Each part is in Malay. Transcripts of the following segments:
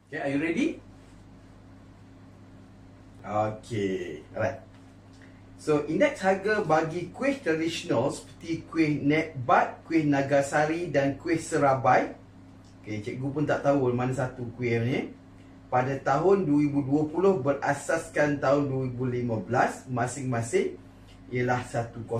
Okay, are you ready? Okay, alright. So, indeks harga bagi kuih tradisional seperti kuih Nekbat, kuih Nagasari dan kuih Serabai. Okay, cikgu pun tak tahu mana satu kuih ni. Pada tahun 2020 berasaskan tahun 2015 masing-masing ialah 105,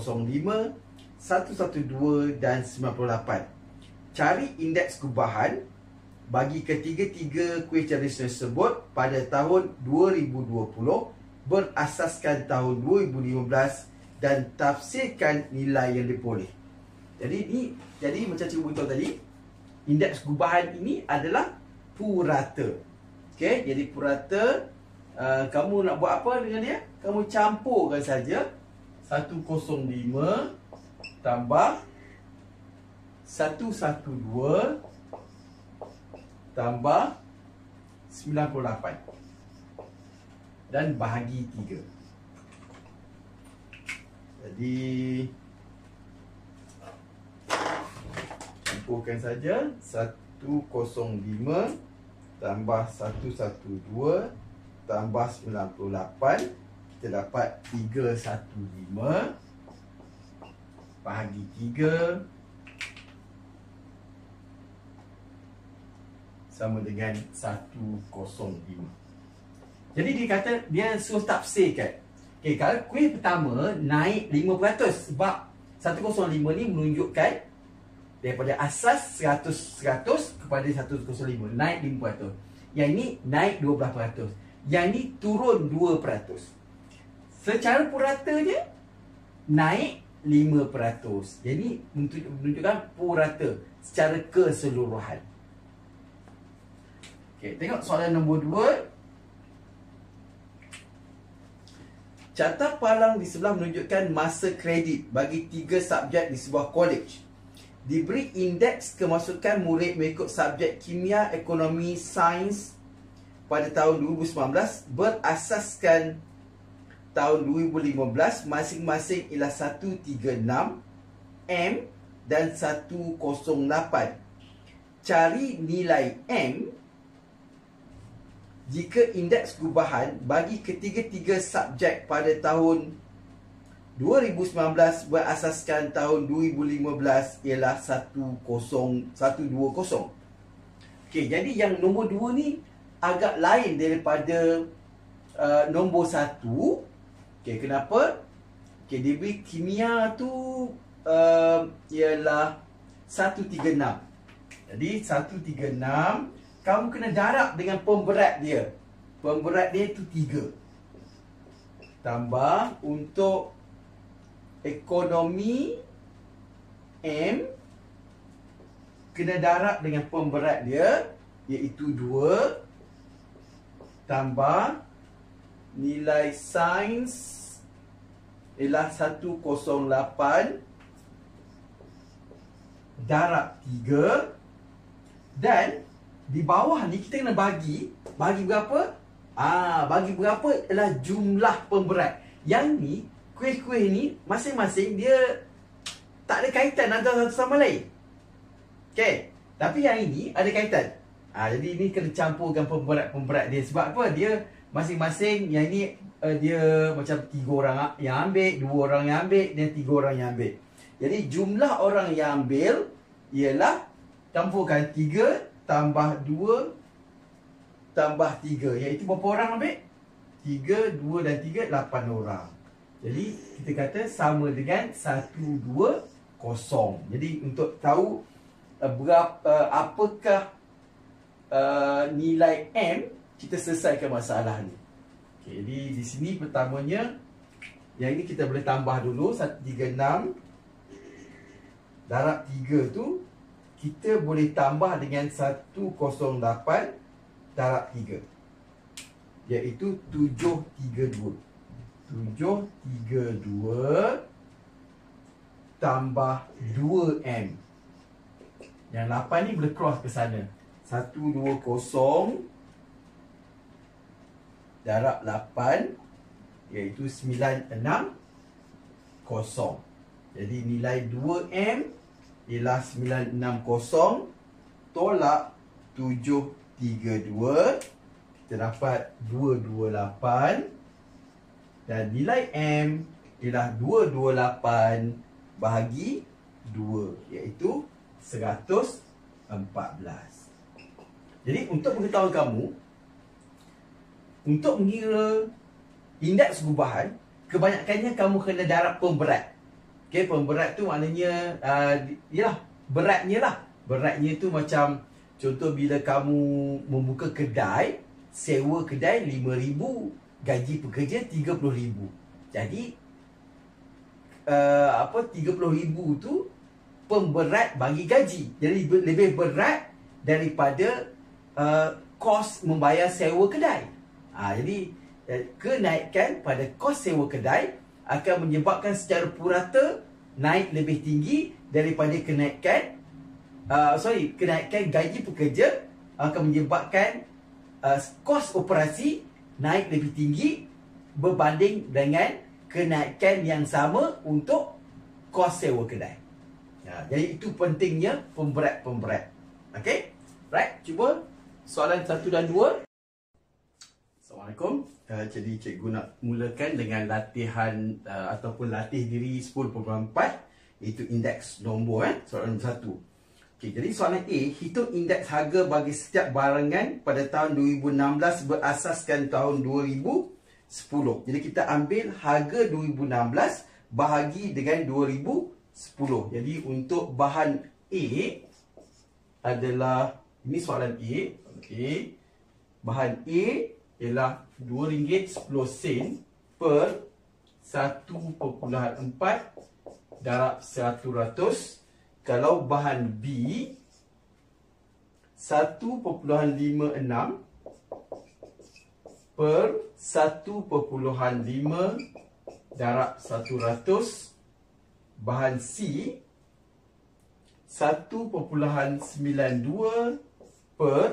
112 dan 98. Cari indeks gubahan bagi ketiga-tiga kuih tradisional tersebut pada tahun 2020 berasaskan tahun 2015 dan tafsirkan nilai yang diperoleh. Jadi macam cikgu beritahu tadi, indeks gubahan ini adalah purata. Okey, jadi purata, kamu nak buat apa dengan dia? Kamu campurkan saja 105 tambah 112 tambah 98 dan bahagi 3. Jadi campurkan saja 105 tambah 112 tambah 98, kita dapat 315 bahagi 3 sama dengan 105. Jadi dia kata, dia suruh tafsirkan. Okay, kalau kuih pertama naik 5% sebab 105 ni menunjukkan daripada asas 100 kepada 105, naik 5%. Yang ini naik 12%. Yang ini turun 2%. Secara purata dia naik 5%. Jadi menunjukkan purata secara keseluruhan. Okay, tengok soalan nombor 2. Carta palang di sebelah menunjukkan masa kredit bagi 3 subjek di sebuah college. Diberi indeks kemasukan murid mengikut subjek kimia, ekonomi, sains pada tahun 2019 berasaskan tahun 2015 masing-masing ialah 136 M dan 108. Cari nilai M jika indeks gubahan bagi ketiga-tiga subjek pada tahun 2019 berasaskan tahun 2015 ialah 120. Okey, jadi yang nombor 2 ni agak lain daripada nombor 1. Okey, kenapa? Okey, dia beri kimia tu ialah 136. Jadi 136 kamu kena darab dengan pemberat dia. Pemberat dia tu 3. Tambah untuk ekonomi M, kena darab dengan pemberat dia iaitu 2 tambah nilai sains ialah 108 darab 3, dan di bawah ni kita kena bagi berapa? Bagi berapa adalah jumlah pemberat. Yang ni, kuih-kuih ni masing-masing dia tak ada kaitan antara satu sama lain. Okey, tapi yang ini ada kaitan. Jadi ini kena campurkan pemberat-pemberat dia. Sebab apa? Dia masing-masing, yang ini dia macam 3 orang yang ambil, 2 orang yang ambil dan 3 orang yang ambil. Jadi jumlah orang yang ambil ialah campurkan 3 tambah 2 tambah 3, iaitu berapa orang ambil? 3, 2 dan 3, 8 orang. Jadi kita kata sama dengan 120. Jadi untuk tahu apakah nilai M, kita selesaikan masalah ni. Okay, jadi di sini pertamanya, yang ini kita boleh tambah dulu. 136 darab 3 tu kita boleh tambah dengan 108 darab 3, iaitu 732. 732 tambah 2M. Yang 8 ni boleh cross ke sana. 120 darab 8 iaitu 960. Jadi nilai 2M ialah 960 tolak 32. Kita dapat 228. Dan nilai M ialah 228 bahagi 2, iaitu 114. Jadi untuk pengetahuan kamu, untuk mengira indeks gubahan, kebanyakannya kamu kena darab pemberat. Okey, pemberat tu maknanya yalah, beratnya lah. Beratnya tu macam contoh bila kamu membuka kedai, sewa kedai 5,000, gaji pekerja 30,000. Jadi 30,000 tu pemberat bagi gaji. Jadi lebih berat daripada kos membayar sewa kedai. Jadi kenaikan pada kos sewa kedai akan menyebabkan secara purata naik lebih tinggi daripada kenaikan gaji pekerja akan menyebabkan kos operasi naik lebih tinggi berbanding dengan kenaikan yang sama untuk kos sewa kedai. Jadi itu pentingnya pemberat-pemberat. Okey? Right, cuba soalan 1 dan 2. Assalamualaikum. Jadi cikgu nak mulakan dengan latihan ataupun latih diri 10.4, iaitu indeks nombor. Soalan nombor 1. Okey, jadi soalan A, hitung indeks harga bagi setiap barangan pada tahun 2016 berasaskan tahun 2010. Jadi kita ambil harga 2016 bahagi dengan 2010. Jadi untuk bahan A adalah, ini soalan A. Okey. Bahan A ialah RM2.10 per 1.4 darab 100. Kalau bahan B 1.56 per 1.5 darab 100. Bahan C 1.92 per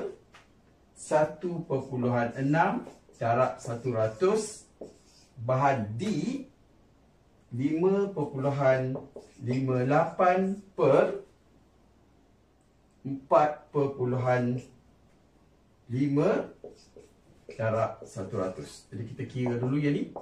1.6 darab 100. Bahan D 5.58 per 4.5 darab 100. Jadi kita kira dulu yang ni.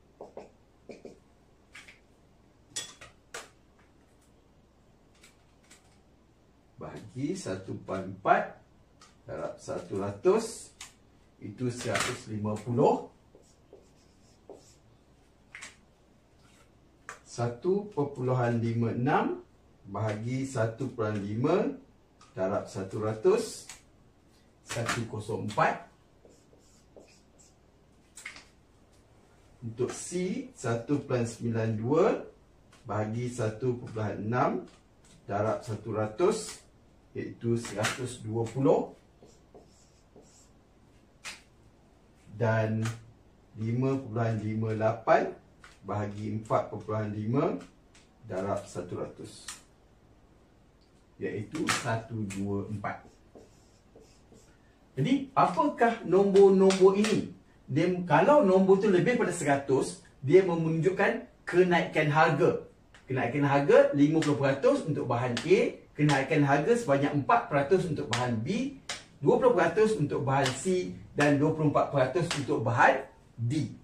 Bagi 1/4 darab 100, itu 150. 1.56 bahagi 1/5 darab 100, 104. Untuk C 1/92 bahagi 1.6 darab 100, iaitu 120. Dan 5.58 bahagi 4.5 darab 100, iaitu 124. Jadi apakah nombor-nombor ini? Kalau nombor tu lebih pada 100, dia menunjukkan kenaikan harga. Kenaikan harga 50% untuk bahan A, kenaikan harga sebanyak 4% untuk bahan B, 20% untuk bahan C dan 24% untuk bahan D.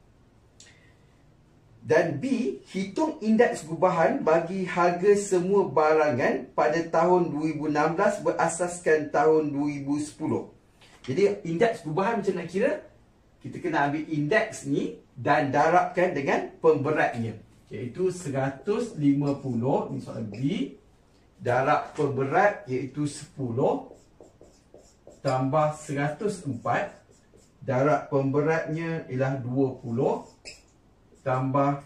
Dan B, hitung indeks gubahan bagi harga semua barangan pada tahun 2016 berasaskan tahun 2010. Jadi indeks gubahan macam nak kira? Kita kena ambil indeks ni dan darabkan dengan pemberatnya, iaitu 150, ni soalan B, darab pemberat iaitu 10 tambah 104, darab pemberatnya ialah 20 tambah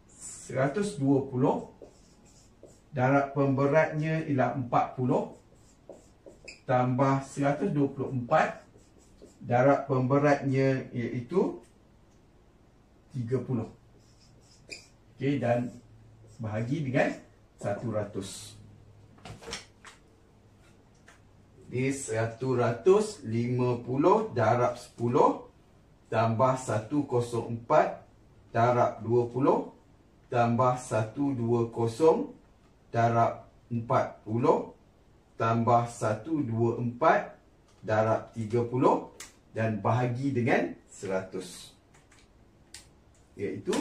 120, darab pemberatnya ialah 40 tambah 124, darab pemberatnya iaitu 30. Okey, dan bahagi dengan 100. Di 150 darab 10 tambah 104 darab 20 tambah 120 darab 40 tambah 124 darab 30 dan bahagi dengan 100. Iaitu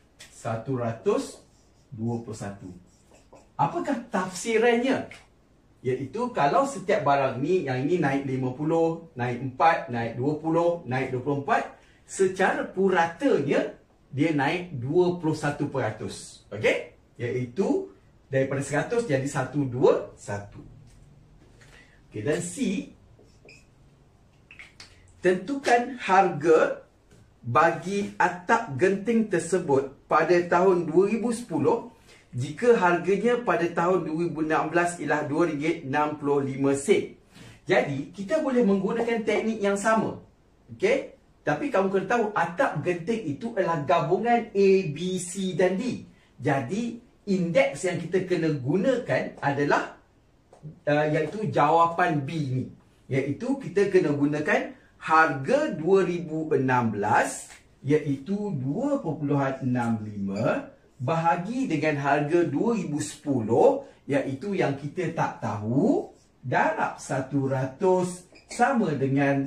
121. Apakah tafsirannya? Iaitu kalau setiap barang ni, yang ini naik 50, naik 4, naik 20, naik 24, secara puratanya dia naik 21%. Okey? Iaitu daripada 100 jadi 121. Okey, dan C, tentukan harga bagi atap genting tersebut pada tahun 2010 jika harganya pada tahun 2016 ialah RM2.65. Jadi, kita boleh menggunakan teknik yang sama. Okey? Tapi kamu kena tahu, atap genting itu adalah gabungan A, B, C dan D. Jadi, indeks yang kita kena gunakan adalah iaitu jawapan B ni. Iaitu kita kena gunakan harga 2016 iaitu 2.65 bahagi dengan harga 2010 iaitu yang kita tak tahu darab 100 sama dengan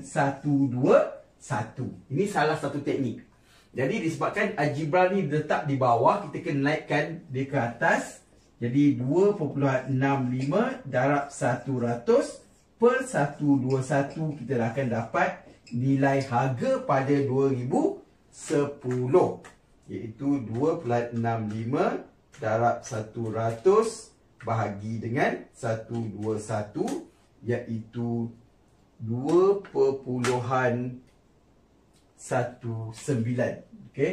121. Ini salah satu teknik. Jadi disebabkan algebra ni letak di bawah, kita kena naikkan dia ke atas. Jadi 2.65 darab 100 per 121, kita akan dapat nilai harga pada 2010 iaitu 2.65 darab 100 bahagi dengan 121 iaitu 2.19. Okey,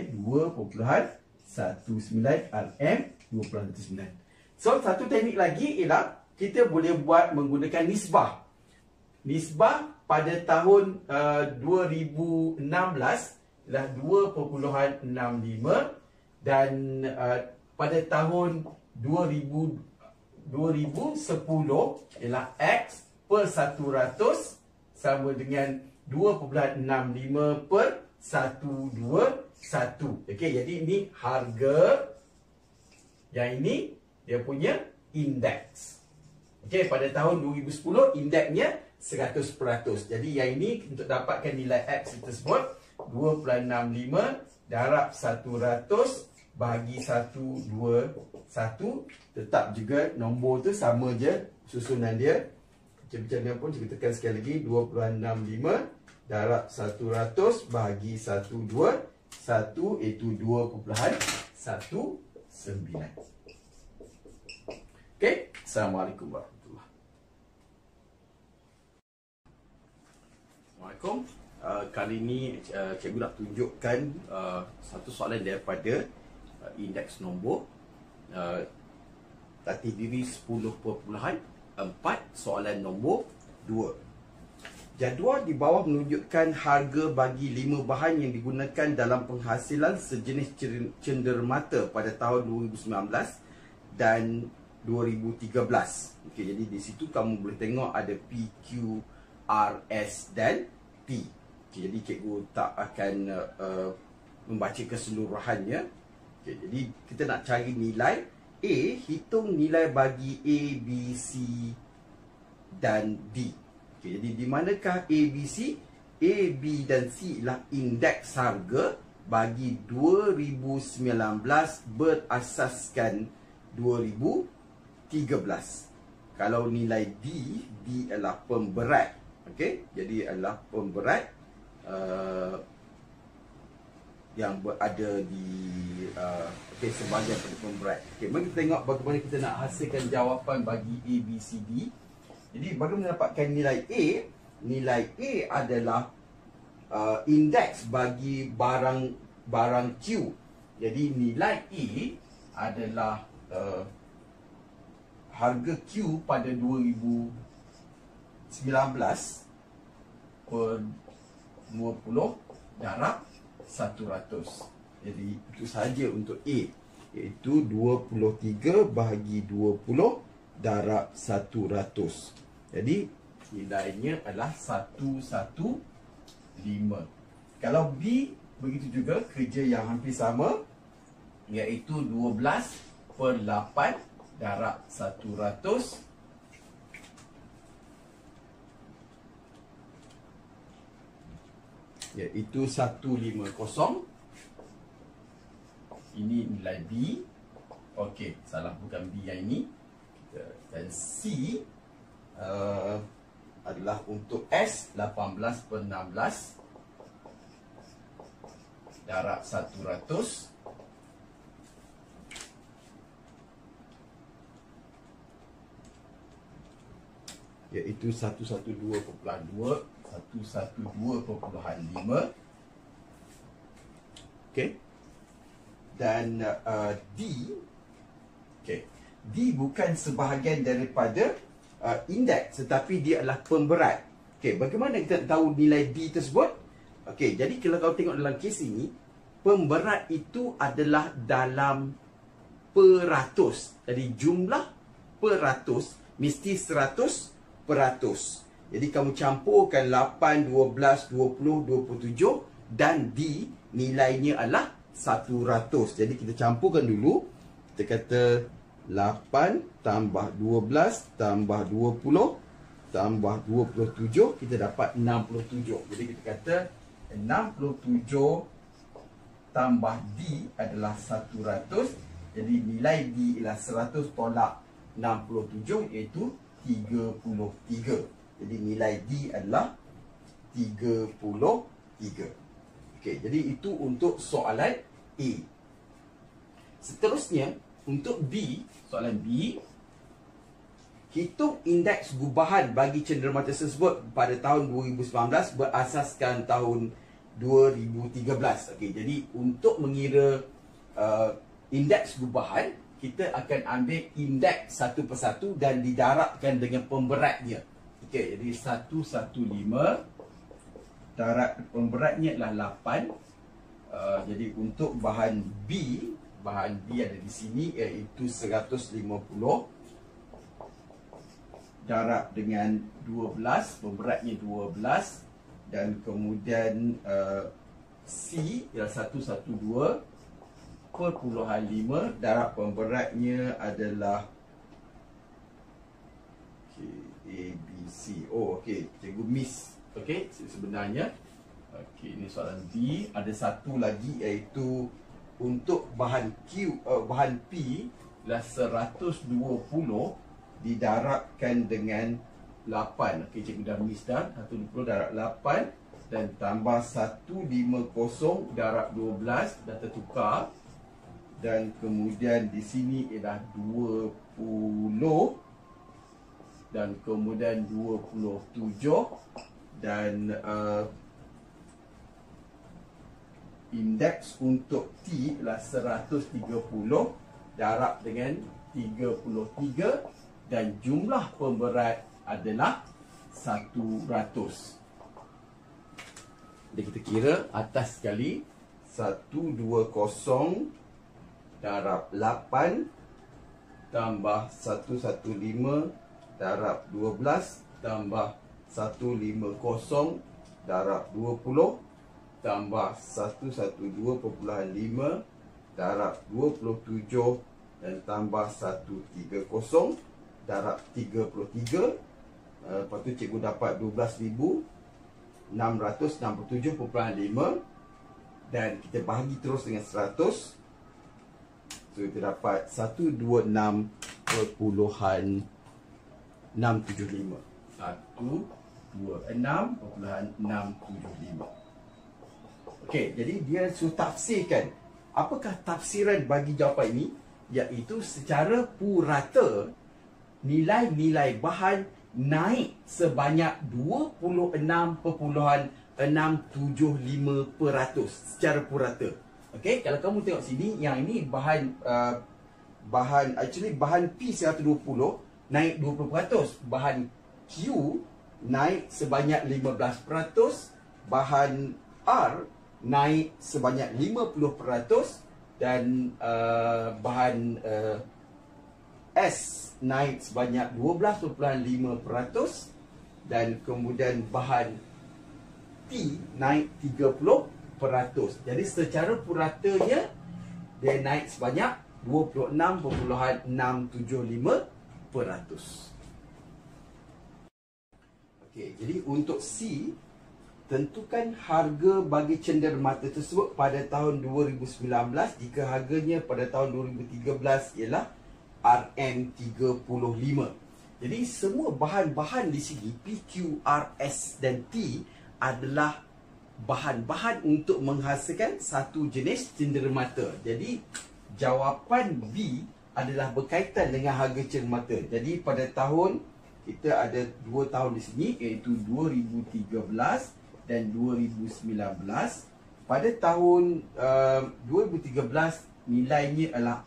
2.19 RM 2.19. So, satu teknik lagi ialah kita boleh buat menggunakan nisbah. Nisbah pada tahun 2016 ialah 2.65 dan pada tahun 2010 ialah X per 100 sama dengan 2.65 per 121. Okey, jadi ini harga, yang ini dia punya indeks. Okey, pada tahun 2010 indeksnya 100%. Jadi yang ini untuk dapatkan nilai X tersebut 2.65 darab 100 bahagi 121. Tetap juga nombor tu sama je susunan dia. Macam-macam pun kita tekan sekali lagi 2.65 darab 100 bahagi 121 iaitu 2.19. Okey, Assalamualaikum warahmatullahi wabarakatuh. Kali ini cikgu nak tunjukkan satu soalan daripada indeks nombor latih diri 10.4 soalan nombor 2. Jadual di bawah menunjukkan harga bagi 5 bahan yang digunakan dalam penghasilan sejenis cenderamata pada tahun 2019 dan 2013. Okey, jadi di situ kamu boleh tengok ada P, Q, R, S dan T. Okey, jadi cikgu tak akan membaca keseluruhannya. Okey, jadi kita nak cari nilai A, hitung nilai bagi A, B, C dan D. Okay, jadi di manakah A, B, C? A, B dan C ialah indeks harga bagi 2019 berasaskan 2013. Kalau nilai D, D adalah pemberat. Okey, jadi adalah pemberat yang berada di sebahagian pemberat. Okey, mari kita tengok bagaimana kita nak hasilkan jawapan bagi A, B, C, D. Jadi bagaimana mendapatkan nilai A? Nilai A adalah indeks bagi barang Q. Jadi nilai A adalah harga Q pada 2019 per 20 darab 100. Jadi itu sahaja untuk A, iaitu 23 bahagi 20 darab 100. Jadi nilainya adalah 115. Kalau B begitu juga, kerja yang hampir sama, iaitu 12 per 8 darab 100. iaitu 150. Ini nilai B. Okey, salah, bukan B yang ini. Dan C adalah untuk S 18/16 darab 100 iaitu 112.2 112.5. Okey. Dan D, okey, D bukan sebahagian daripada indeks, tetapi dia adalah pemberat. Okey, bagaimana kita tahu nilai D tersebut? Okey, jadi kalau kau tengok dalam kes ini, pemberat itu adalah dalam peratus. Jadi jumlah peratus mesti 100%. Jadi kamu campurkan 8, 12, 20, 27 dan D nilainya adalah 100. Jadi kita campurkan dulu. Kita kata 8 tambah 12 tambah 20 tambah 27, kita dapat 67. Jadi kita kata 67 tambah D adalah 100. Jadi nilai D ialah 100 tolak 67 iaitu 33. Jadi nilai D adalah 33. Okey, jadi itu untuk soalan A. Seterusnya, untuk B, soalan B, hitung indeks gubahan bagi cenderamata tersebut pada tahun 2019 berasaskan tahun 2013. Okey, jadi untuk mengira indeks gubahan, kita akan ambil indeks satu persatu dan didarabkan dengan pemberatnya. Okey, jadi 115 darab pemberatnya adalah 8. Jadi untuk bahan B ada di sini iaitu 150 darab dengan 12, pemberatnya 12, dan kemudian C ialah 112.5 darab pemberatnya adalah A, B, C. Oh, okey, cikgu miss. Okey, sebenarnya okey, ini soalan B. Ada satu lagi iaitu untuk bahan bahan P adalah 120 didarabkan dengan 8. Okey, cikgu dah miss dah. 120 darab 8 dan tambah 150 darab 12 dah tertukar. Dan kemudian di sini ialah 20 dan kemudian 27 dan indeks untuk T adalah 130 darab dengan 33 dan jumlah pemberat adalah 100. Jadi kita kira atas sekali 120 darab 8 tambah 115 darab 12 tambah 150 darab 20 tambah 112.5 darab 27 dan tambah 130 darab 33. Lepas tu cikgu dapat 12,667.5 dan kita bahagi terus dengan 100. So kita dapat 126.675. 126.675. Okey, jadi dia suruh tafsirkan. Apakah tafsiran bagi jawapan ini? Iaitu secara purata nilai-nilai bahan naik sebanyak 26.675% secara purata. Okey, kalau kamu tengok sini, yang ini bahan bahan P120 naik 20%, bahan Q naik sebanyak 15%, bahan R naik sebanyak 50% dan bahan S naik sebanyak 12.5% dan kemudian bahan T naik 30%. Jadi secara puratanya dia naik sebanyak 26.675%. Okey, jadi untuk C tentukan harga bagi cenderamata tersebut pada tahun 2019 jika harganya pada tahun 2013 ialah RM35. Jadi semua bahan-bahan di sini P, Q, R, S dan T adalah bahan-bahan untuk menghasilkan satu jenis cenderamata. Jadi jawapan B adalah berkaitan dengan harga cenderamata. Jadi pada tahun, kita ada 2 tahun di sini, iaitu 2013 dan 2019. Pada tahun 2013 nilainya adalah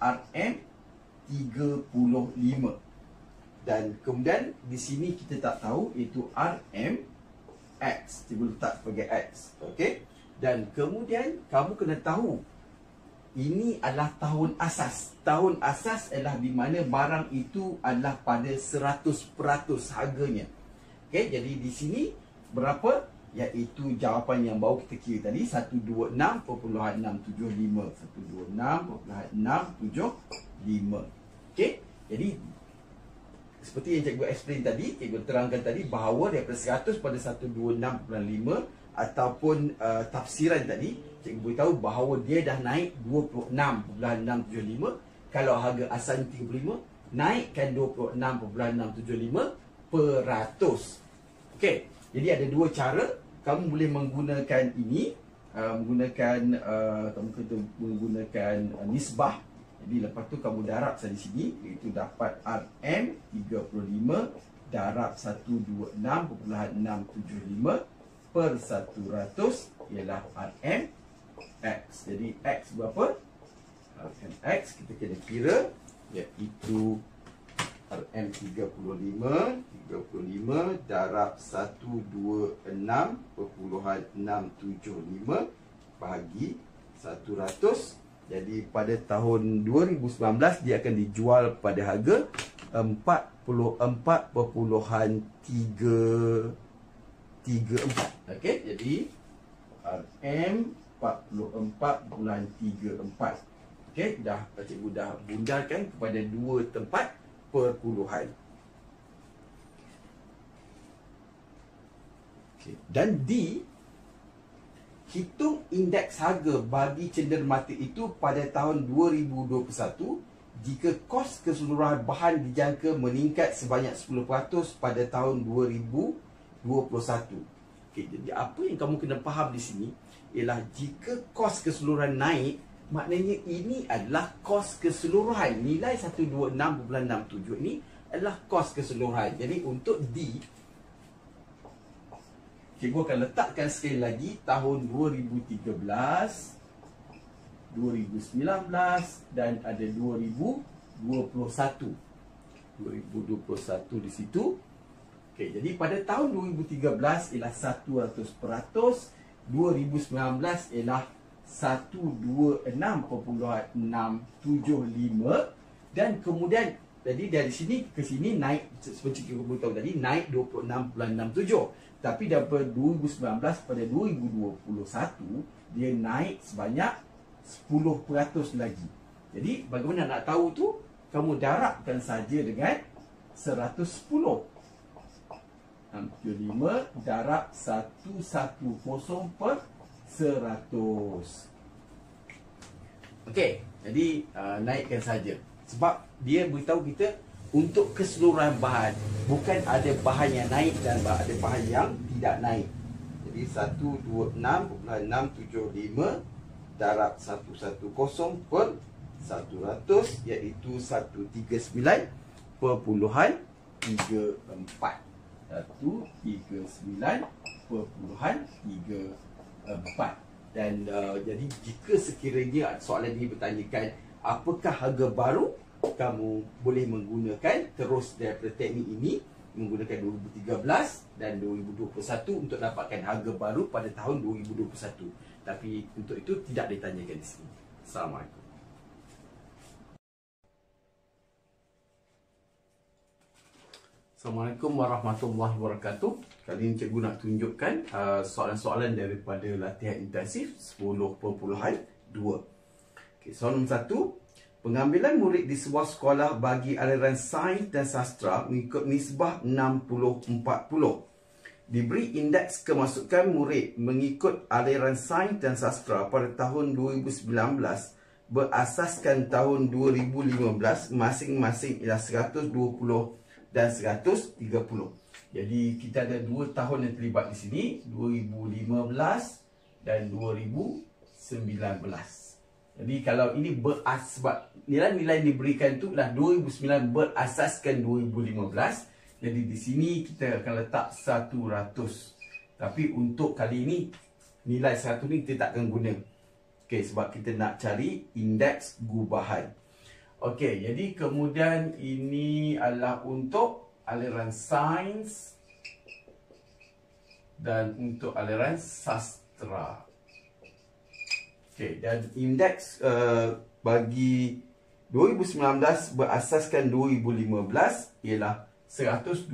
RM35. Dan kemudian di sini kita tak tahu, iaitu RMX. Kita letak sebagai X. Okey. Dan kemudian kamu kena tahu ini adalah tahun asas. Tahun asas adalah di mana barang itu adalah pada 100% harganya. Okey, jadi di sini berapa? Iaitu jawapan yang baru kita kira tadi, 126.675. 126.675. Okey, jadi seperti yang cikgu explain tadi, cikgu terangkan tadi bahawa daripada 100 pada 126.5 ataupun tafsiran tadi, cikgu beritahu bahawa dia dah naik 26.675. Kalau harga asal 35, naikkan 26.675%. Okey, jadi ada dua cara. Kamu boleh menggunakan ini, kamu kena menggunakan nisbah. Jadi lepas tu kamu darab di sini, iaitu dapat RM35 darab 126.675 per 100 ialah RMX. Jadi X berapa? RMX kita kena kira, iaitu RM35 darab 126.675 bahagi 100. Jadi pada tahun 2019 dia akan dijual pada harga 44.334. Okey, jadi RM 44.34. Okey, cikgu dah bundarkan kepada dua tempat perpuluhan. Okey, dan D, hitung indeks harga bagi cenderamata itu pada tahun 2021 jika kos keseluruhan bahan dijangka meningkat sebanyak 10% pada tahun 2021. Okey, jadi apa yang kamu kena faham di sini ialah jika kos keseluruhan naik, maknanya ini adalah kos keseluruhan. Nilai 126.67 ini adalah kos keseluruhan. Jadi untuk D, cikgu akan letakkan sekali lagi tahun 2013, 2019 dan ada 2021. 2021 di situ. Okey, jadi pada tahun 2013 ialah 100%, 2019 ialah 126.675 dan kemudian jadi dari sini ke sini naik, seperti kita beritahu tadi, naik 26.67. Tapi daripada 2019 pada 2021 dia naik sebanyak 10% lagi. Jadi bagaimana nak tahu tu? Kamu darabkan saja dengan 110. 65 darab 110 per 100. Okey, jadi naikkan saja. Sebab dia beritahu kita untuk keseluruhan bahan, bukan ada bahan yang naik dan ada bahan yang tidak naik. Jadi 126.675 darab 110 per 100 iaitu 139.34. 139.34. Dan jadi jika sekiranya soalan ini bertanyakan apakah harga baru, kamu boleh menggunakan terus daripada teknik ini, menggunakan 2013 dan 2021 untuk dapatkan harga baru pada tahun 2021. Tapi untuk itu tidak ditanyakan di sini. Assalamualaikum. Assalamualaikum warahmatullahi wabarakatuh. Kali ini cikgu nak tunjukkan soalan-soalan daripada latihan intensif 10.2. Okay, soalan 1. Pengambilan murid di sebuah sekolah bagi aliran sains dan sastra mengikut nisbah 60-40. diberi indeks kemasukan murid mengikut aliran sains dan sastra pada tahun 2019 berasaskan tahun 2015 masing-masing ialah 120 dan 130. Jadi kita ada 2 tahun yang terlibat di sini, 2015 dan 2019. Jadi kalau ini sebab nilai-nilai yang diberikan tu adalah 2009 berasaskan 2015. Jadi di sini kita akan letak 100. Tapi untuk kali ini nilai 100 ni kita tak akan guna. Okey, sebab kita nak cari indeks gubahan. Okey, jadi kemudian ini adalah untuk aliran sains dan untuk aliran sastra. Okey, dan indeks bagi 2019 berasaskan 2015 ialah 120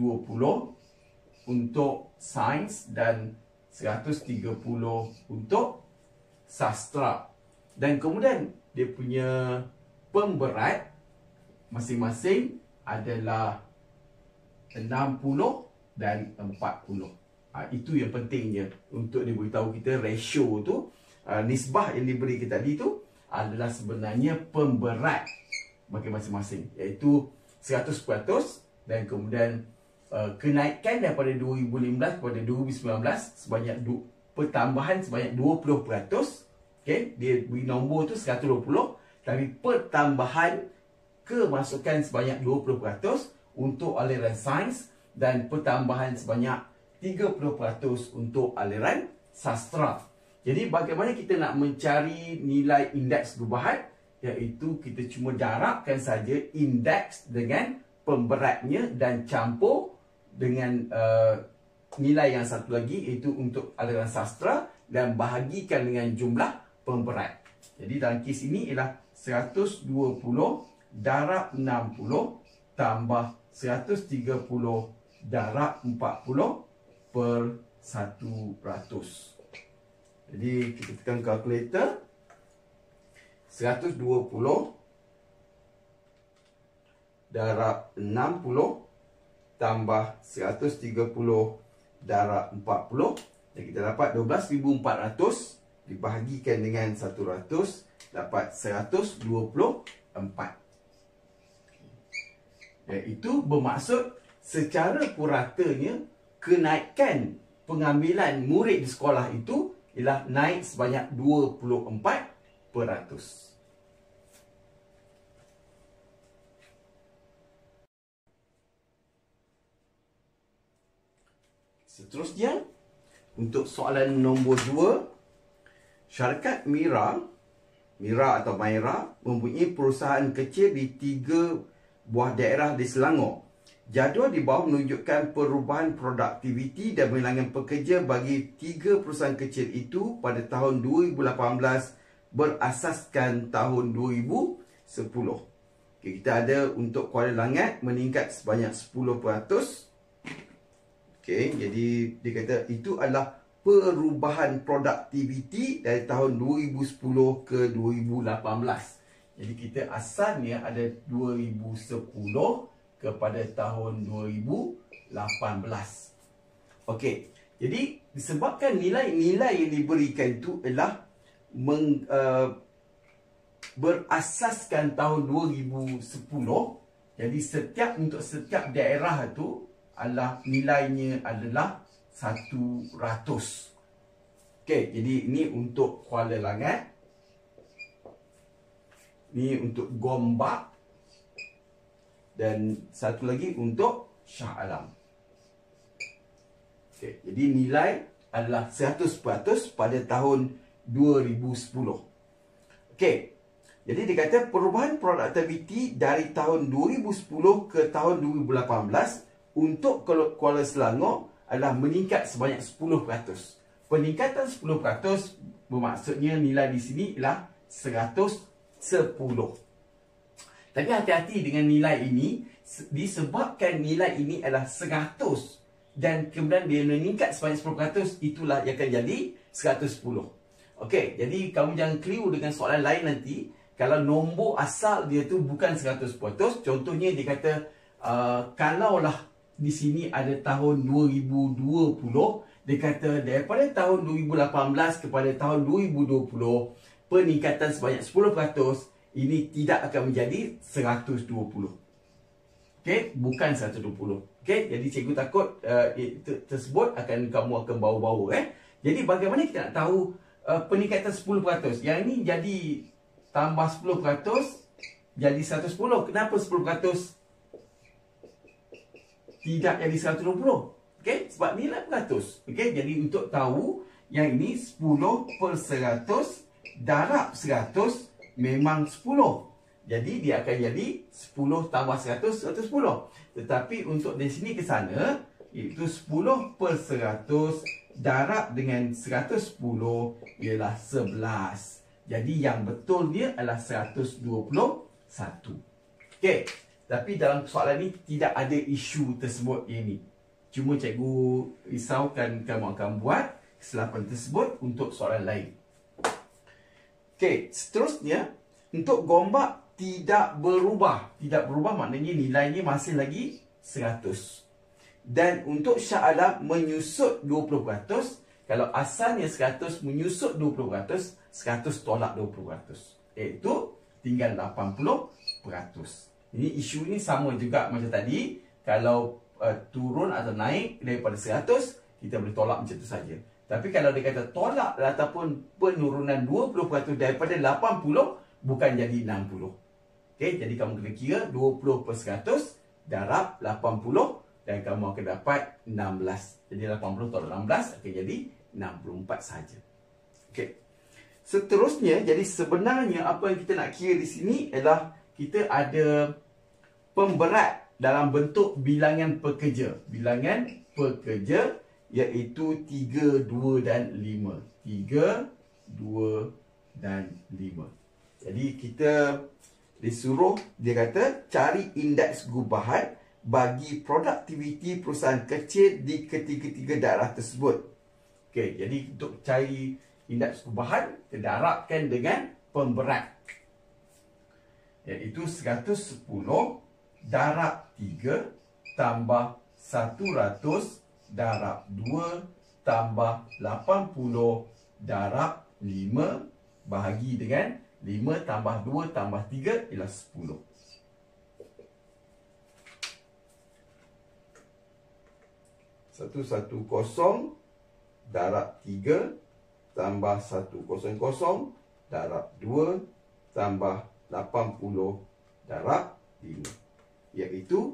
untuk sains dan 130 untuk sastra. Dan kemudian dia punya pemberat masing-masing adalah 60 dan 40. Itu yang pentingnya untuk dia beritahu kita ratio tu. Nisbah yang diberi kita tadi tu adalah sebenarnya pemberat bagi masing-masing, iaitu 100% dan kemudian kenaikan daripada 2015 kepada 2019 sebanyak pertambahan sebanyak 20%. Okey, dia beri nombor tu 120, tapi pertambahan kemasukan sebanyak 20% untuk aliran sains dan pertambahan sebanyak 30% untuk aliran sastra. Jadi bagaimana kita nak mencari nilai indeks gubahan? Iaitu kita cuma darabkan saja indeks dengan pemberatnya dan campur dengan nilai yang satu lagi, iaitu untuk aliran sastra, dan bahagikan dengan jumlah pemberat. Jadi dalam kes ini ialah 120 darab 60 tambah 130 darab 40 per 100. Jadi kita tekan kalkulator. 120 darab 60 tambah 130 darab 40. Dan kita dapat 12,400 dibahagikan dengan 100 dapat 124. Iaitu bermaksud secara puratanya kenaikan pengambilan murid di sekolah itu ialah naik sebanyak 24%. Seterusnya, untuk soalan nombor 2, syarikat Mira atau Maira mempunyai perusahaan kecil di 3 buah daerah di Selangor. Jadual di bawah menunjukkan perubahan produktiviti dan bilangan pekerja bagi 3 perusahaan kecil itu pada tahun 2018 berasaskan tahun 2010. Okay, kita ada untuk Kuala Langat meningkat sebanyak 10%. Okay, jadi dia kata itu adalah perubahan produktiviti dari tahun 2010 ke 2018. Jadi kita asalnya ada 2010 kepada tahun 2018. Okey, jadi disebabkan nilai-nilai yang diberikan itu adalah berasaskan tahun 2010. Jadi untuk setiap daerah itu adalah nilainya adalah 100. Okey, jadi ini untuk Kuala Langat. Ini untuk Gombak. Dan satu lagi untuk Shah Alam. Okay, jadi nilai adalah 100% pada tahun 2010. Okey, jadi dia kata perubahan produktiviti dari tahun 2010 ke tahun 2018 untuk Kuala Selangor adalah meningkat sebanyak 10%. Peningkatan 10% bermaksudnya nilai di sini ialah 110. Tapi hati-hati dengan nilai ini, disebabkan nilai ini adalah 100 dan kemudian dia meningkat sebanyak 10%, itulah yang akan jadi 110. Okey, jadi kamu jangan keliru dengan soalan lain nanti. Kalau nombor asal dia tu bukan 100%, contohnya dia kata kalaulah di sini ada tahun 2020. Dia kata daripada tahun 2018 kepada tahun 2020, peningkatan sebanyak 10%, ini tidak akan menjadi 120. Okey, bukan 120. Okey, jadi cikgu takut tersebut kamu akan bau-bau. Jadi bagaimana kita nak tahu peningkatan 10%? Yang ini jadi tambah 10% jadi 110. Kenapa 10% tidak jadi 120? Okey, sebab nilai peratus. Okey, jadi untuk tahu yang ini 10% darab 100 memang 10. Jadi dia akan jadi 10 tambah 100, 110. Tetapi untuk dari sini ke sana, iaitu 10% darab dengan 110 ialah 11. Jadi yang betulnya adalah 121. Okey, tapi dalam soalan ini tidak ada isu tersebut ini. Cuma cikgu risaukan kamu akan buat kesilapan tersebut untuk soalan lain. Okey, seterusnya untuk gombak tidak berubah. Tidak berubah maknanya nilainya masih lagi 100. Dan untuk Shah Alam menyusut 20%, kalau asalnya 100 menyusut 20%, 100 tolak 20%. Iaitu tinggal 80%. Ini isu ni sama juga macam tadi. Kalau turun atau naik daripada 100, kita boleh tolak macam tu saja. Tapi kalau dia kata tolak ataupun penurunan 20% daripada 80, bukan jadi 60. Okey, jadi kamu kena kira 20% darab 80 dan kamu akan dapat 16. Jadi 80 tolak 16 akan jadi 64 saja. Okey. Seterusnya, jadi sebenarnya apa yang kita nak kira di sini adalah kita ada pemberat dalam bentuk bilangan pekerja. Bilangan pekerja iaitu 3, 2 dan 5. 3, 2 dan 5. Jadi kita disuruh, dia kata cari indeks gubahan bagi produktiviti perusahaan kecil di ketiga-tiga daerah tersebut. Okey, jadi untuk cari indeks gubahan, kita darabkan dengan pemberat. Iaitu 110 darab 3 tambah 100 darab 2 tambah 80 darab 5 bahagi dengan 5 tambah 2 tambah 3 ialah 10. Satu kosong darab 3 tambah 100 darab 2 tambah 80 darab 5. Iaitu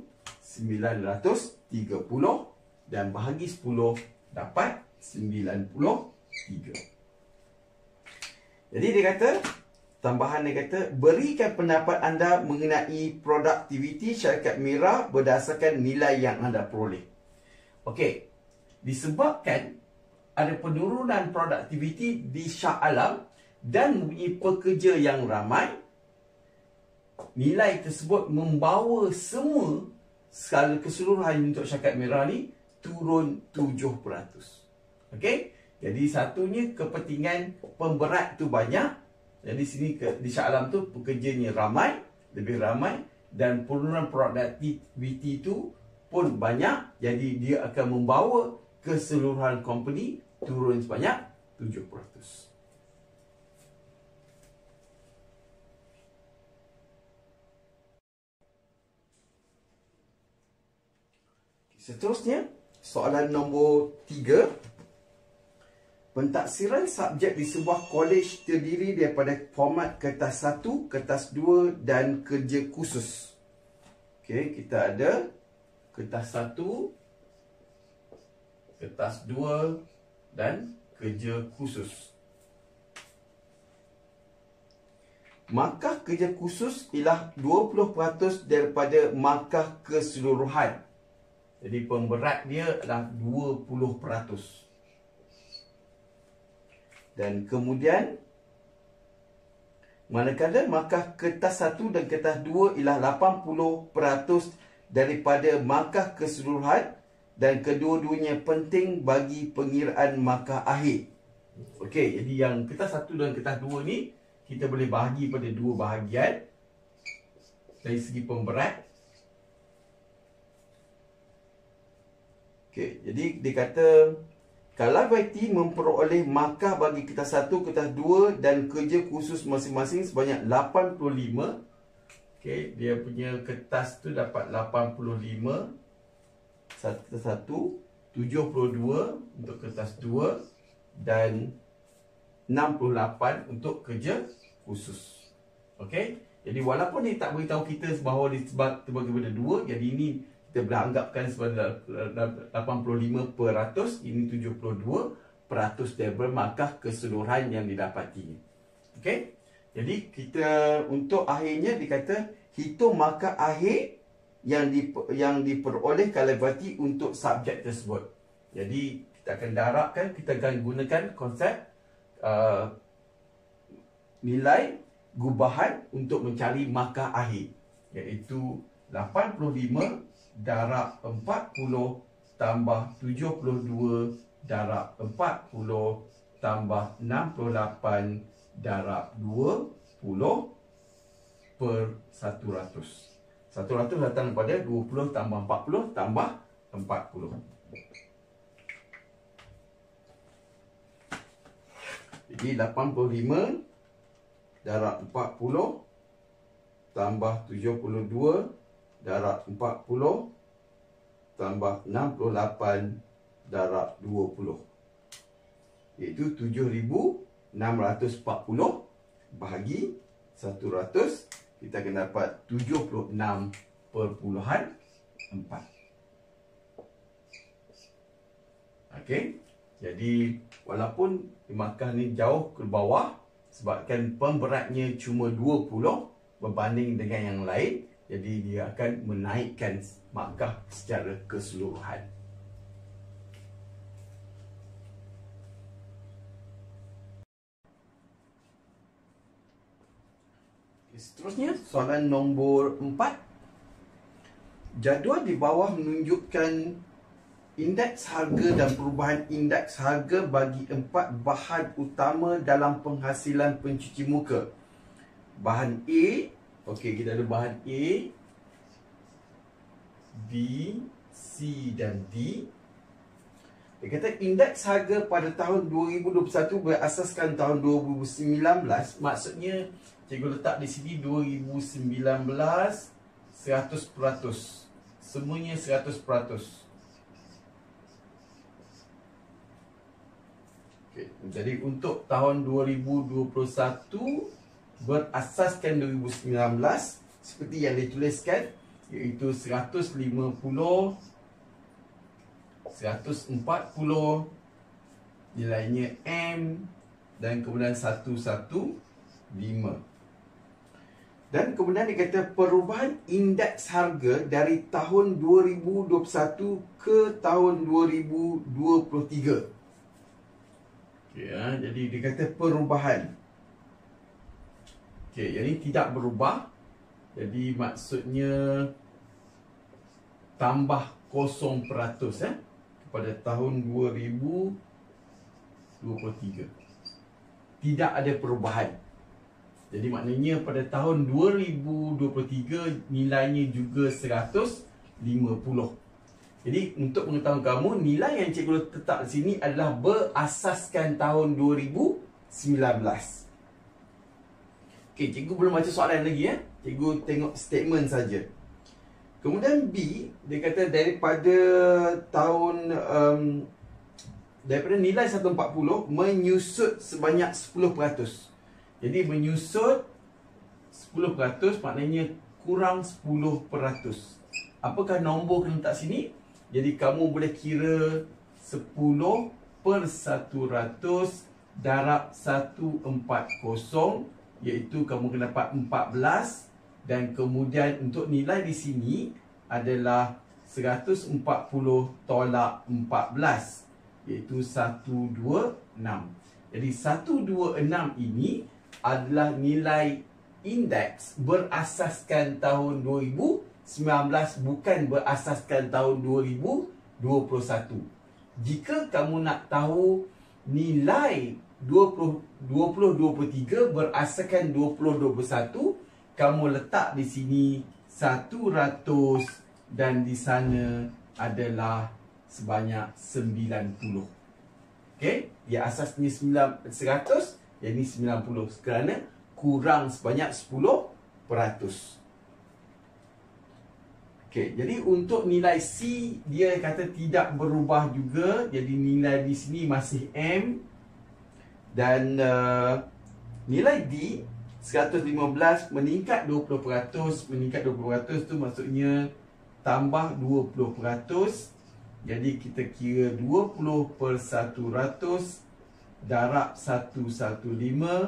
930 dan bahagi 10 dapat 93. Jadi dia kata, tambahan dia kata, berikan pendapat anda mengenai produktiviti syarikat Mira berdasarkan nilai yang anda peroleh. Okey, disebabkan ada penurunan produktiviti di Shah Alam dan mempunyai pekerja yang ramai, nilai tersebut membawa semua skala keseluruhan untuk syarikat Mira ni turun 7%. Okey, jadi satunya kepentingan pemberat tu banyak. Jadi sini di Shah Alam tu pekerjanya ramai, lebih ramai, dan penurunan produktiviti tu pun banyak. Jadi dia akan membawa keseluruhan company turun sebanyak 7%. Seterusnya, soalan nombor 3. Pentaksiran subjek di sebuah kolej terdiri daripada format kertas 1, kertas 2 dan kerja khusus. Okey, kita ada kertas 1, kertas 2 dan kerja khusus. Markah kerja khusus ialah 20% daripada markah keseluruhan. Jadi pemberat dia adalah 20%. Dan kemudian, manakala markah kertas 1 dan kertas 2 ialah 80% daripada markah keseluruhan dan kedua-duanya penting bagi pengiraan markah akhir. Okey, jadi yang kertas 1 dan kertas 2 ni kita boleh bahagi pada dua bahagian dari segi pemberat. Okey, jadi dia kata kalau YT memperoleh markah bagi kertas 1, kertas 2 dan kerja khusus masing-masing sebanyak 85. Okey, dia punya kertas tu dapat 85 kertas 1, 72 untuk kertas 2 dan 68 untuk kerja khusus. Okey, jadi walaupun dia tak beritahu kita bahawa dia terbagi pada 2, jadi ini kita boleh anggapkan sebagai 85%, ini 72% daripada markah keseluruhan yang didapati. Okey, jadi kita untuk akhirnya dikata hitung markah akhir yang diperoleh kalau YT untuk subjek tersebut. Jadi kita akan darabkan, kita akan gunakan konsep nilai gubahan untuk mencari markah akhir, iaitu 85 darab 40 tambah 72 darab 40 tambah 68 darab 20 per 100. 100 datang pada 20 tambah 40 tambah 40. Jadi 85 darab 40 tambah 72 darab 40 tambah 68 darab 20, iaitu 7,640 bahagi 100, kita akan dapat 76.4. Okey, jadi walaupun markah ni jauh ke bawah sebabkan pemberatnya cuma 20 berbanding dengan yang lain, jadi dia akan menaikkan markah secara keseluruhan. Seterusnya, soalan nombor 4. Jadual di bawah menunjukkan indeks harga dan perubahan indeks harga bagi 4 bahan utama dalam penghasilan pencuci muka. Bahan A, okey, kita ada bahan A, B, C dan D. Dia kata indeks harga pada tahun 2021 berasaskan tahun 2019. Maksudnya cikgu letak di sini 2019 100%. Semuanya 100%. Okay. Jadi untuk tahun 2021 berasaskan 2019 seperti yang dituliskan, iaitu 150, 140, nilainya M dan kemudian 115. Dan kemudian dikata perubahan indeks harga dari tahun 2021 ke tahun 2023. Ya, jadi dikata perubahan. Okey, yang ini tidak berubah. Jadi maksudnya tambah 0% kepada tahun 2023. Tidak ada perubahan. Jadi maknanya pada tahun 2023 nilainya juga 150. Jadi untuk mengetahui kamu, nilai yang cikgu letak di sini adalah berasaskan tahun 2019. Okey, cikgu belum baca soalan lagi ya. Cikgu tengok statement saja. Kemudian B, dia kata daripada tahun daripada nilai 140 menyusut sebanyak 10%. Jadi menyusut 10% maknanya kurang 10%. Apakah nombor kena letak sini? Jadi kamu boleh kira 10 per 100 darab 140, iaitu kamu kena dapat 14. Dan kemudian untuk nilai di sini adalah 140 tolak 14, iaitu 126. Jadi 126 ini adalah nilai indeks berasaskan tahun 2019, bukan berasaskan tahun 2021. Jika kamu nak tahu nilai 2023 berasaskan 2021, kamu letak di sini 100 dan di sana adalah sebanyak 90. Okey, dia asasnya 100, jadi 90 kerana kurang sebanyak 10%. Okey, jadi untuk nilai C dia kata tidak berubah juga, jadi nilai di sini masih M. Dan nilai D 115 meningkat 20%, meningkat 20% tu maksudnya tambah 20%. Jadi kita kira 20/100 darab 115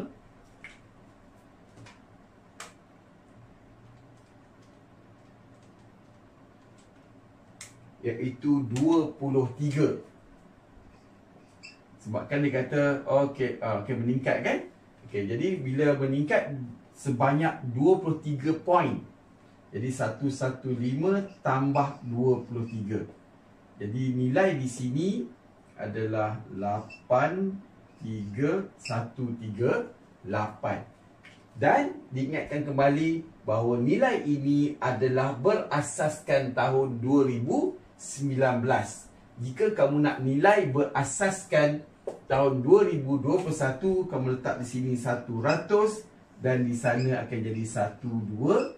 iaitu 23. Sebabkan dia kata okey, meningkat kan? Okey, jadi bila meningkat sebanyak 23 poin. Jadi 115 tambah 23. Jadi nilai di sini adalah 8318. Dan diingatkan kembali bahawa nilai ini adalah berasaskan tahun 2019. Jika kamu nak nilai berasaskan tahun 2021, kamu letak di sini 100 dan di sana akan jadi 120.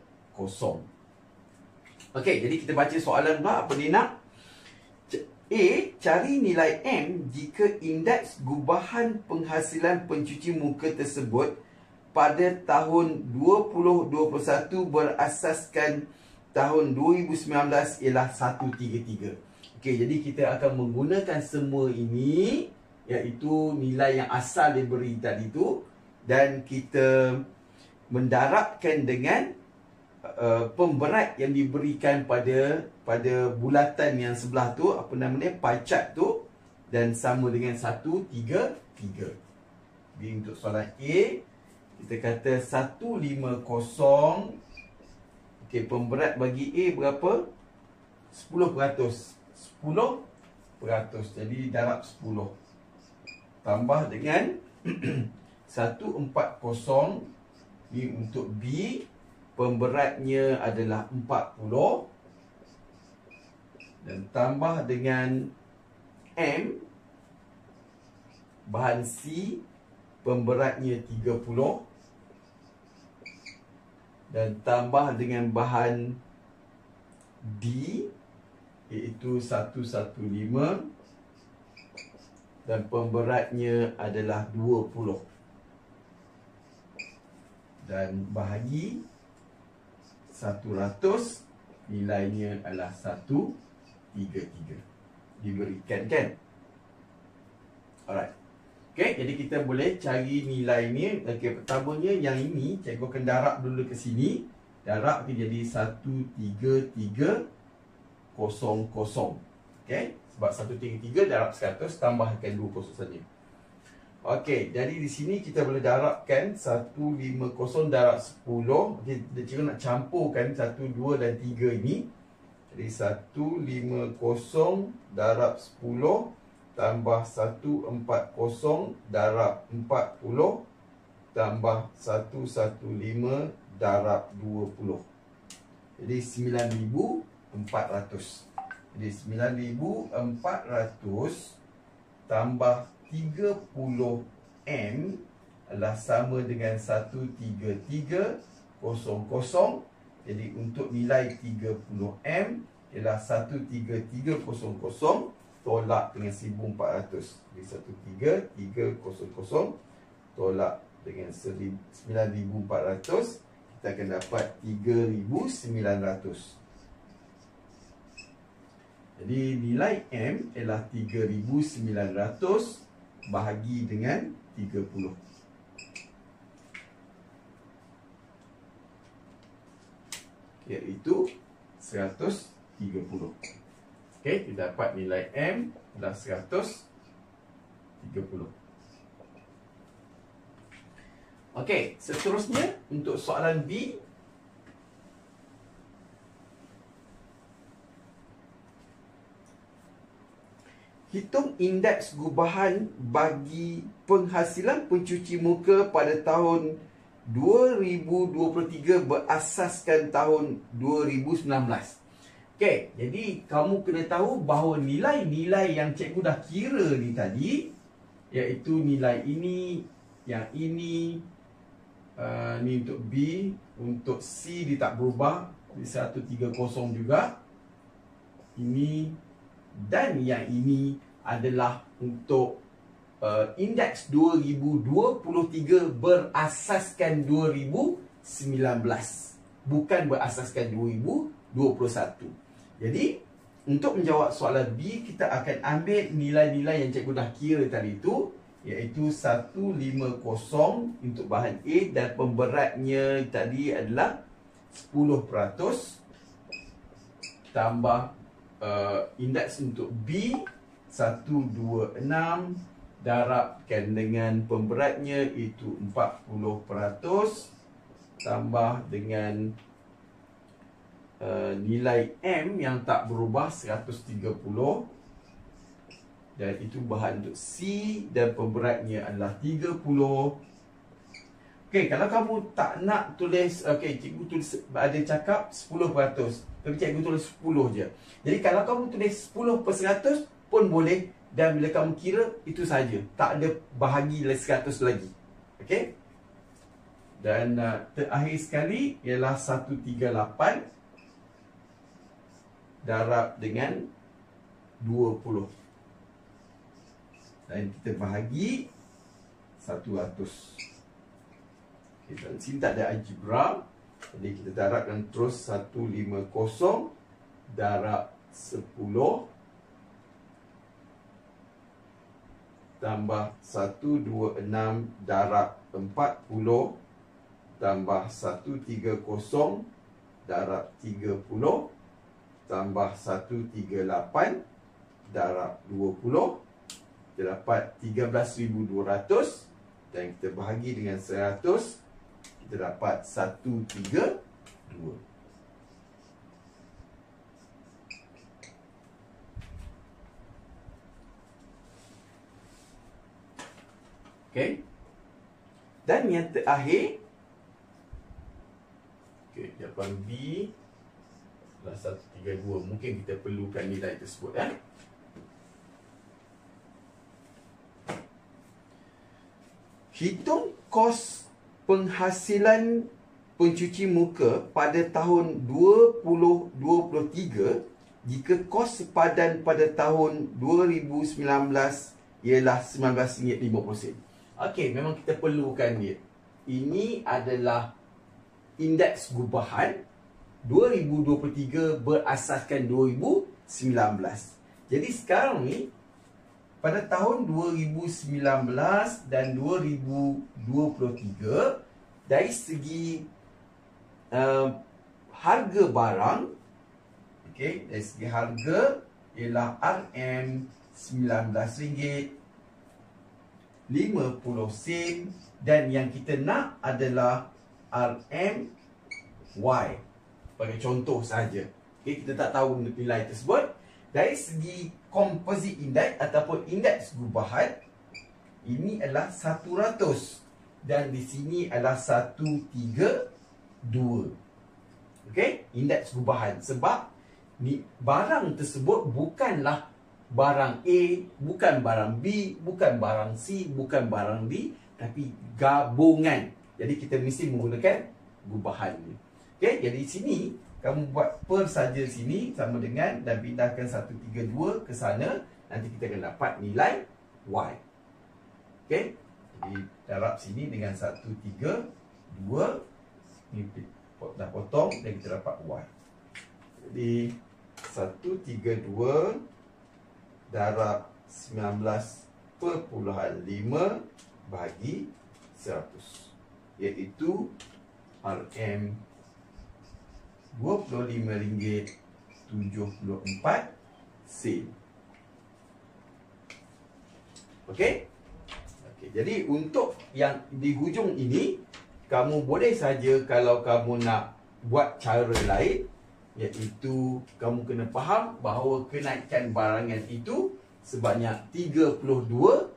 Okey, jadi kita baca soalan pula apa dia nak. A. Cari nilai M jika indeks gubahan penghasilan pencuci muka tersebut pada tahun 2021 berasaskan tahun 2019 ialah 133. Okey, jadi kita akan menggunakan semua ini, iaitu nilai yang asal diberi tadi tu, dan kita mendarabkan dengan pemberat yang diberikan pada bulatan yang sebelah tu, apa namanya, pie chart tu, dan sama dengan 133. Jadi untuk soalan A, kita kata 150. Okey, pemberat bagi A berapa? 10%. 10%. Jadi darab 10 tambah dengan 140. Ini untuk B, pemberatnya adalah 40, dan tambah dengan M, bahan C, pemberatnya 30, dan tambah dengan bahan D, iaitu 115, dan pemberatnya adalah 20, dan bahagi 100, nilainya adalah 133. Diberikan kan? Alright. Okey, jadi kita boleh cari nilai ni. Okey, pertamanya yang ini cikgu akan darab dulu ke sini. Darab akan jadi 13300. Okey, sebab 133 darab 100 tambahkan 20 saja. Okey, jadi di sini kita boleh darabkan 150 darab 10. Okey, cikgu nak campurkan 1, 2 dan 3 ini. Jadi 150 darab 10 tambah 140 darab 40 tambah 115 darab 20. Jadi 9400. Jadi 9400 tambah 30M adalah sama dengan 13300. Jadi untuk nilai 30M ialah 13300 tolak dengan 1400. Jadi 13300 tolak dengan 9400, kita akan dapat 3900. Jadi nilai M ialah 3900 bahagi dengan 30. Iaitu 130. Okey, kita dapat nilai M adalah 130. Okey, seterusnya untuk soalan B. Hitung indeks gubahan bagi penghasilan pencuci muka pada tahun 2023 berasaskan tahun 2019. Okey, jadi kamu kena tahu bahawa nilai-nilai yang cikgu dah kira ni tadi, iaitu nilai ini, yang ini, ni untuk B, untuk C dia tak berubah, di 130 juga. Ini dan yang ini adalah untuk indeks 2023 berasaskan 2019, bukan berasaskan 2021. Jadi untuk menjawab soalan B, kita akan ambil nilai-nilai yang cikgu dah kira tadi tu, iaitu 150 untuk bahan A dan pemberatnya tadi adalah 10% tambah indeks untuk B 126 darabkan dengan pemberatnya itu 40% tambah dengan nilai M yang tak berubah 130, dan itu bahan untuk C dan pemberatnya adalah 30. Okey, kalau kamu tak nak tulis, okey, cikgu tulis, ada cakap 10%, tapi cikgu tulis 10 je. Jadi kalau kamu tulis 10% pun boleh, dan bila kamu kira itu saja, tak ada bahagi 100 lagi. Okey? Dan terakhir sekali ialah 138 darab dengan 20. Dan kita bahagi 100. Okay, dan sini tak ada algebra, jadi kita darabkan terus 150 darab 10 tambah 126 darab 40 tambah 130 darab 30 tambah 138 darab 20, kita dapat 13,200, dan kita bahagi dengan 100, kita dapat 132. Okey. Dan yang terakhir, okey, jawapan B adalah 132. Mungkin kita perlukan nilai tersebut, Hitung kos penghasilan pencuci muka pada tahun 2023 jika kos sepadan pada tahun 2019 ialah RM19.50. Okey, memang kita perlukan dia. Ini adalah indeks gubahan 2023 berasaskan 2019. Jadi sekarang ni, pada tahun 2019 dan 2023, dari segi harga barang, okey, dari segi harga ialah RM19.50, dan yang kita nak adalah RMY. Bagi contoh saja. Okay, kita tak tahu nilai tersebut. Dari segi composite index ataupun indeks gubahan, ini adalah 100 dan di sini adalah 132. Okey, indeks gubahan, sebab ni barang tersebut bukanlah barang A, bukan barang B, bukan barang C, bukan barang D, tapi gabungan. Jadi kita mesti menggunakan gubahan ni. Okey, jadi di sini kamu buat per saja sini sama dengan, dan pindahkan 132 ke sana, nanti kita akan dapat nilai Y. Okey, jadi darab sini dengan 132, ni dah potong dan kita dapat Y. Jadi 132 darab 19.5 bagi 100, iaitu RM RM25.74. Okey? Okey, jadi untuk yang di hujung ini, kamu boleh saja kalau kamu nak buat cara lain, iaitu kamu kena faham bahawa kenaikan barangan itu sebanyak 32%.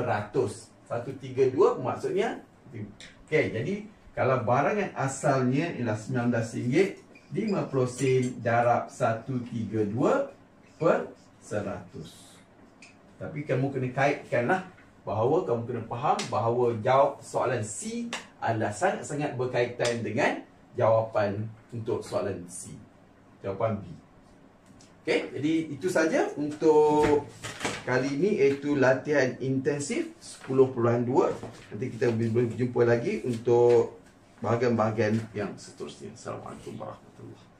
132 maksudnya, okey, jadi kalau barangan asalnya ialah RM19.50, 50 sen darab 132 per 100. Tapi kamu kena kaitkanlah bahawa kamu kena faham bahawa jawab soalan C adalah sangat-sangat berkaitan dengan jawapan untuk soalan C. Jawapan B. Okey, jadi itu saja untuk kali ini, iaitu latihan intensif 10.2. Nanti kita berjumpa lagi untuk bahagian-bahagian yang seterusnya. Assalamualaikum warahmatullahi wabarakatuh.